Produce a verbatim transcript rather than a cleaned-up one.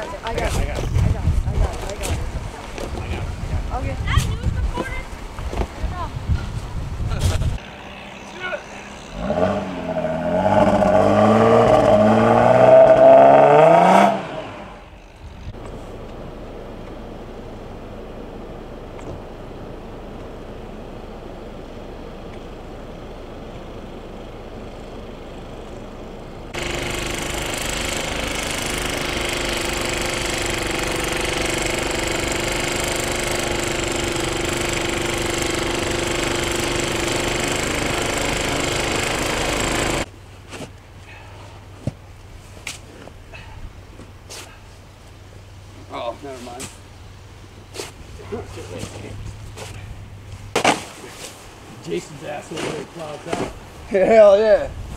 it. I got it. I got it. I got it. I got it. I got it. I got it. Okay. That news reporter? I don't know. Oh, never mind. Jason's asshole really clouds out. Hell yeah.